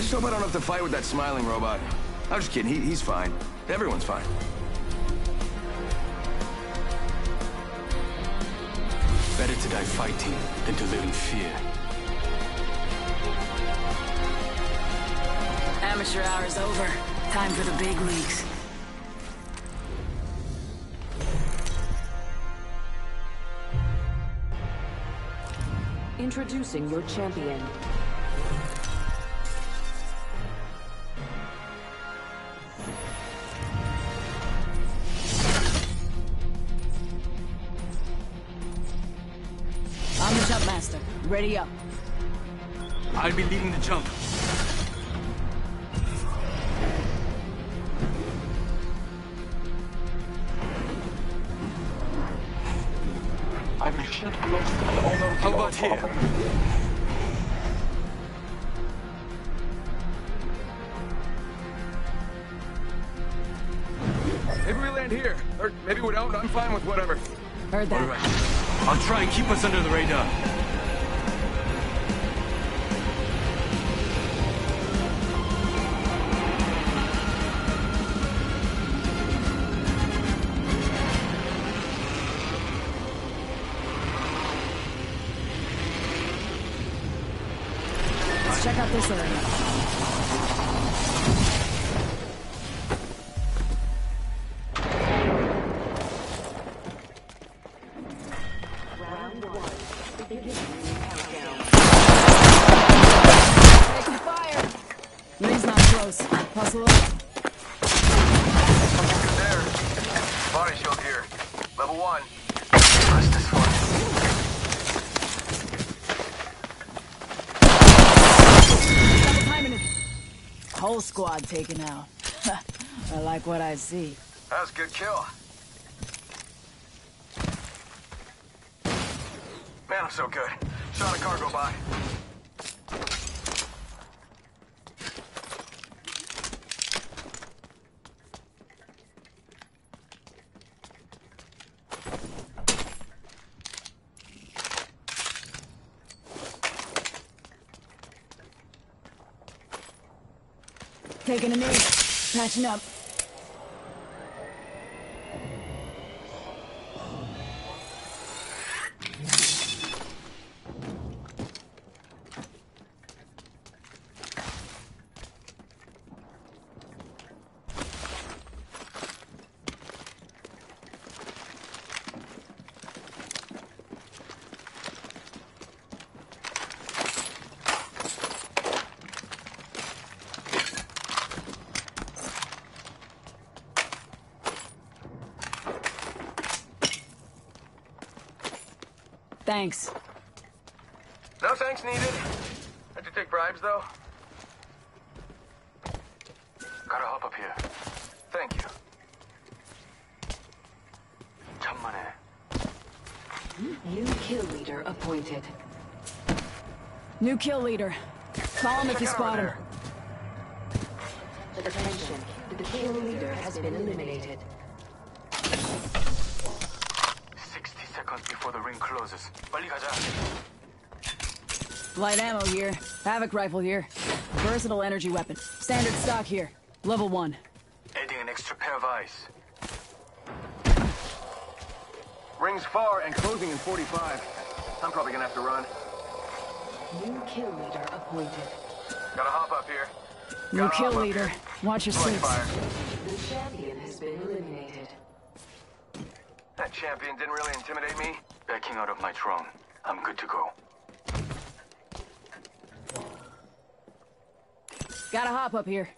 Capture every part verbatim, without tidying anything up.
just hope I don't have to fight with that smiling robot. I'm just kidding, he, he's fine. Everyone's fine. Better to die fighting than to live in fear. Amateur hour's over. Time for the big leagues. Introducing your champion. I'm the jump master. Ready up. I'll be leading the jump. I'm a ship lost and owner. How about here? Maybe we land here. Or maybe we don't. I'm fine with whatever. Heard that. All right. I'll try and keep us under the radar. Let's check out this area. Round one. Beginning countdown. Taking fire! Ring's not close. Hustle up. Something good there. Body shield here. Level one. Press this one. Double timing it. Whole squad taken out. I like what I see. That was a good kill. Man, I'm so good. Saw the car go by. Taking a knee. Patching up. Thanks. No thanks needed. Had you take bribes, though? Gotta hop up here. Thank you. 천만에. New kill leader appointed. New kill leader. Call him if you Check out spot over him. there. Attention. The kill leader has been eliminated. sixty seconds before the ring closes. 빨리 가자. Light ammo here. Havoc rifle here. Versatile energy weapon. Standard stock here. Level one. Adding an extra pair of eyes. Ring's far and closing in forty-five. I'm probably gonna have to run. New kill leader appointed. Gotta hop up here. New Gotta kill hop up leader. here. Watch your Select six. fire. The champion has been eliminated. That champion didn't really intimidate me. Backing out of my throne. I'm good to go. Gotta hop up here.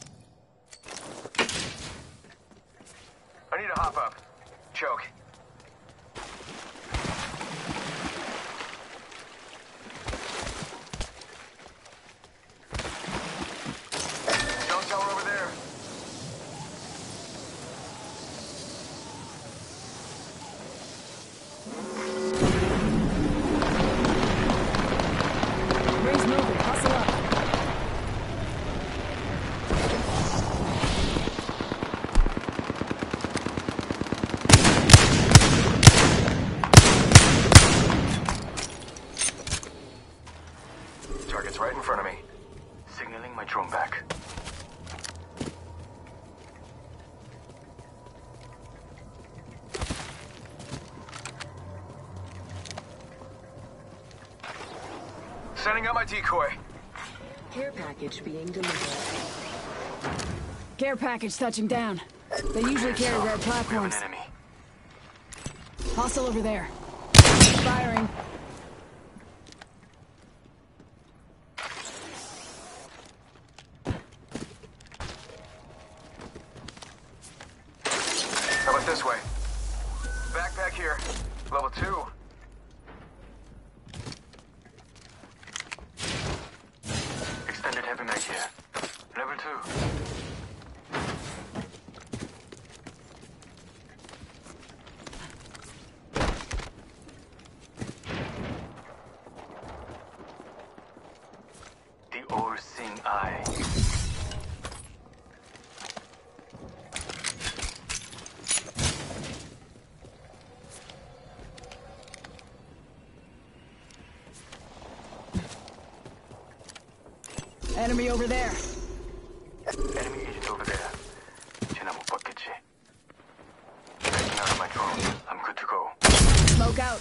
I need to hop up. Choke. Don't tell her over there. Ring's moving. Hustle up. come back. Sending out my decoy. Care package being delivered. Care package touching down. They usually carry rare We have platforms. an enemy. Hostile over there. Firing. How about this way? Backpack here. Level two. Extended heavy mag here. Level two. The all-seeing eye. Enemy over there. Enemy agent over there. 쟤나 못 봤겠지. Backing out of my drone. I'm good to go. Smoke out.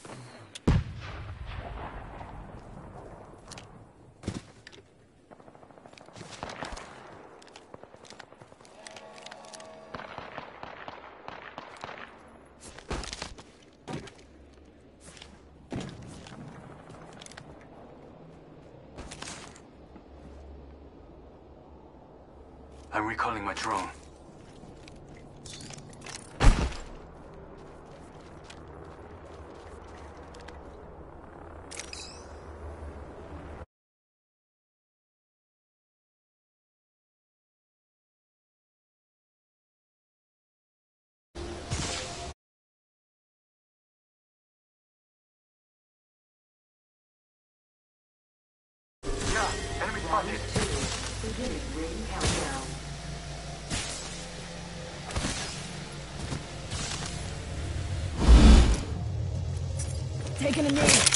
I'm recalling my drone. Yeah, enemy spotted. Beginning ring countdown. Taking a knee.